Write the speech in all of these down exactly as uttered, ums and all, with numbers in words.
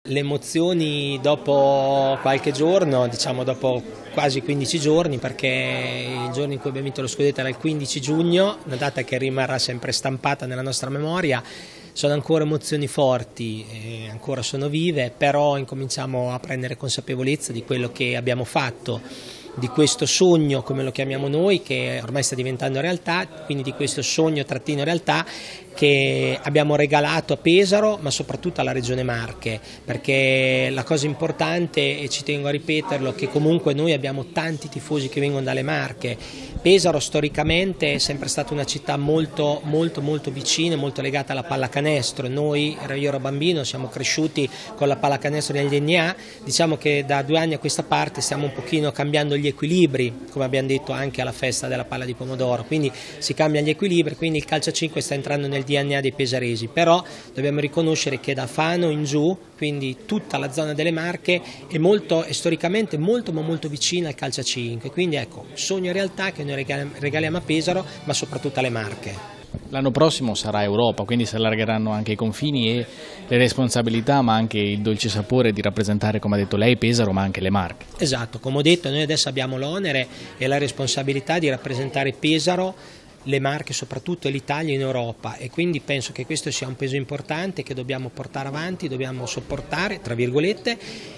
le emozioni dopo qualche giorno, diciamo dopo quasi quindici giorni, perché il giorno in cui abbiamo vinto lo scudetto era il quindici giugno, una data che rimarrà sempre stampata nella nostra memoria. Sono ancora emozioni forti, eh, ancora sono vive, però incominciamo a prendere consapevolezza di quello che abbiamo fatto, di questo sogno, come lo chiamiamo noi, che ormai sta diventando realtà, quindi di questo sogno trattino realtà che abbiamo regalato a Pesaro, ma soprattutto alla Regione Marche, perché la cosa importante, e ci tengo a ripeterlo, che comunque noi abbiamo tanti tifosi che vengono dalle Marche. Pesaro storicamente è sempre stata una città molto molto molto vicina, molto legata alla pallacanestro. Noi, io ero bambino, siamo cresciuti con la pallacanestro nel D N A, diciamo che da due anni a questa parte stiamo un pochino cambiando gli equilibri, come abbiamo detto anche alla festa della palla di pomodoro, quindi si cambiano gli equilibri, quindi il calcio a cinque sta entrando nel D N A dei pesaresi, però dobbiamo riconoscere che da Fano in giù, quindi tutta la zona delle Marche, è, molto, è storicamente molto ma molto vicina al calcio a cinque, quindi ecco, sogno e realtà che noi regaliamo a Pesaro, ma soprattutto alle Marche. L'anno prossimo sarà Europa, quindi si allargheranno anche i confini e le responsabilità, ma anche il dolce sapore di rappresentare, come ha detto lei, Pesaro, ma anche le Marche. Esatto, come ho detto, noi adesso abbiamo l'onere e la responsabilità di rappresentare Pesaro, le Marche soprattutto e l'Italia in Europa, e quindi penso che questo sia un peso importante che dobbiamo portare avanti, dobbiamo sopportare tra virgolette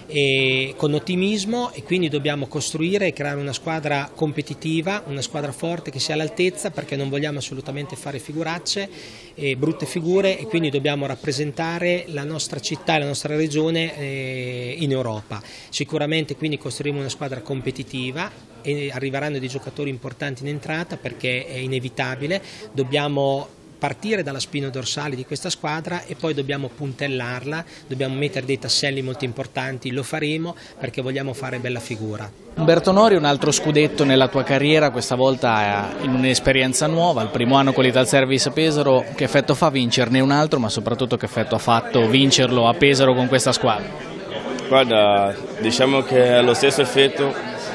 e con ottimismo, e quindi dobbiamo costruire e creare una squadra competitiva, una squadra forte che sia all'altezza, perché non vogliamo assolutamente fare figuracce e brutte figure, e quindi dobbiamo rappresentare la nostra città e la nostra regione eh, in Europa. Sicuramente quindi costruiremo una squadra competitiva e arriveranno dei giocatori importanti in entrata, perché è inevitabile, dobbiamo partire dalla spina dorsale di questa squadra e poi dobbiamo puntellarla, dobbiamo mettere dei tasselli molto importanti, lo faremo perché vogliamo fare bella figura. Umberto Nori, un altro scudetto nella tua carriera, questa volta in un'esperienza nuova, il primo anno con l'Italservice Pesaro. Che effetto fa vincerne un altro, ma soprattutto che effetto ha fatto vincerlo a Pesaro con questa squadra? Guarda, diciamo che è lo stesso effetto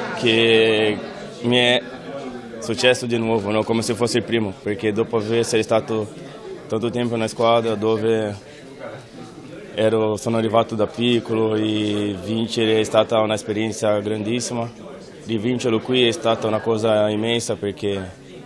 che mi è successo di nuovo, no? Come se fosse il primo, perché dopo essere stato tanto tempo in una squadra dove ero, sono arrivato da piccolo, e vincere è stata un'esperienza grandissima, rivincerlo qui è stata una cosa immensa, perché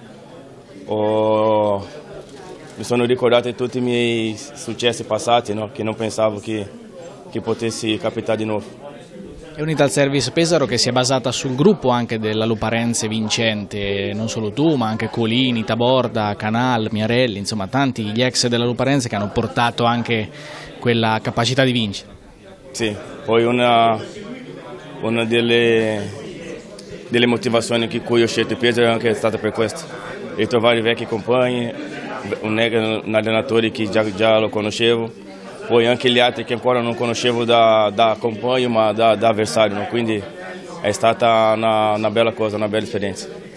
ho, mi sono ricordato tutti i miei successi passati, no? Che non pensavo che, che potessi capitare di nuovo. È un Italservice Pesaro che si è basata sul gruppo anche della Luparense vincente, non solo tu, ma anche Colini, Taborda, Canal, Miarelli, insomma tanti gli ex della Luparense che hanno portato anche quella capacità di vincere. Sì, poi una, una delle, delle motivazioni che cui ho scelto Pesaro è anche stata per questo, e trovare vecchi compagni, un, un allenatore che già, già lo conoscevo, poi anche gli altri che ancora non conoscevo da, da compagno ma da, da avversario, no? Quindi è stata una, una bella cosa, una bella esperienza.